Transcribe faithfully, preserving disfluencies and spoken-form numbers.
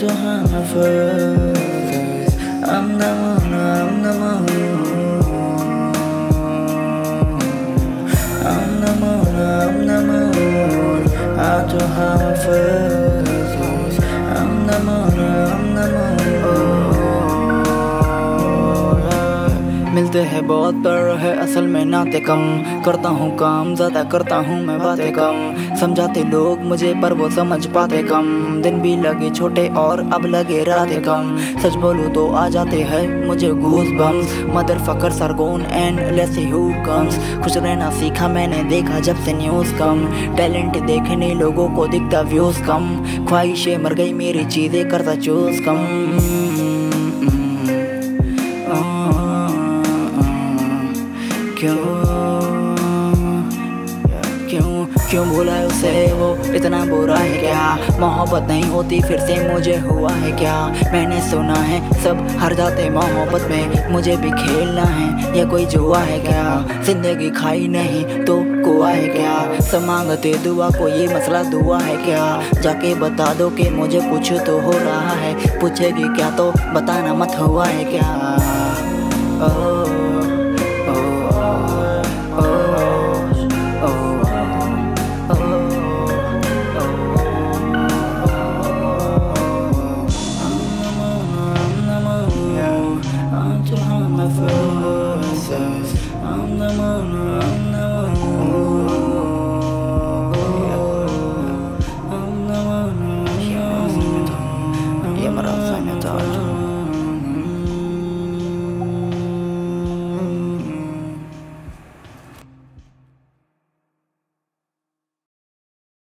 to have a first. I'm the moon, I'm the moon. I'm the moon, I'm the moon. How to have a first. I'm the moon, I'm the moon. मिलते हैं बहुत पर है असल में नाते कम। करता हूँ काम ज़्यादा, करता हूँ मैं बातें कम। समझाते लोग मुझे पर वो समझ पाते कम। दिन भी लगे छोटे और अब लगे रातें कम। सच बोलूँ तो आ जाते हैं मुझे गूज बम्स। मदर फकर सरगोन and let's see who comes. खुश रहना सीखा मैंने देखा जब से न्यूज़ कम। टैलेंट देखने लोगों को दिखता व्यूज़ कम। ख्वाहिशें मर गई मेरी चीज़ें करता चूज़ कम। क्यों क्यों क्यों बोला उसे वो इतना बुरा है क्या? मोहब्बत नहीं होती फिर से मुझे हुआ है क्या? मैंने सुना है सब हार जाते मोहब्बत में, मुझे भी खेलना है या कोई जुआ है क्या? जिंदगी खाई नहीं तो कुआ है क्या? सब मांगते दुआ को ये मसला दुआ है क्या? जाके बता दो कि मुझे कुछ तो हो रहा है। पूछेगी क्या तो बताना मत हुआ है क्या? ओ, I'm the moon, I'm the moon. I'm the moon, I'm the moon. YMraaz,